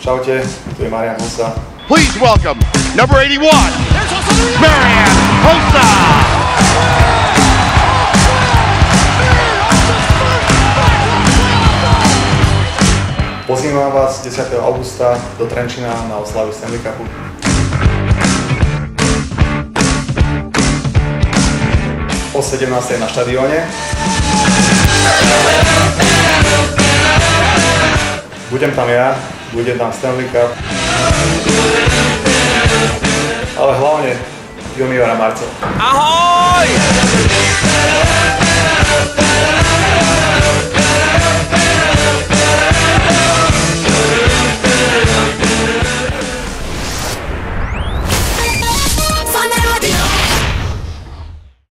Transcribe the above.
Čaute, tu je Marian Hossa. Please welcome number 81, Marian Hossa! Pozývam vás 10. augusta do Trenčína na oslavu Stanley Cupu. O 17. na štadióne. Budem tam ja, bude tam Stanley Cup. Ale hlavne juniora Marcel. Ahoj!